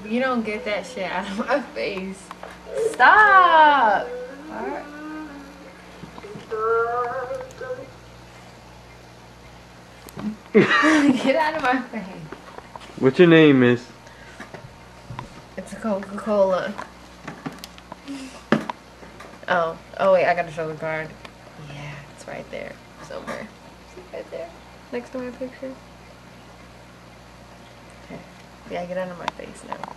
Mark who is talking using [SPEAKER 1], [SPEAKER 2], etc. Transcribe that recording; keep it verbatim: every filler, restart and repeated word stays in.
[SPEAKER 1] You don't get that shit out of my face. Stop! Alright. Get out of my face.
[SPEAKER 2] What's your name, miss?
[SPEAKER 1] It's a Coca-Cola. Oh. Oh wait, I gotta show the card. Yeah, it's right there. Somewhere. Right there. Next to my picture. Okay. Yeah, get out of my face now.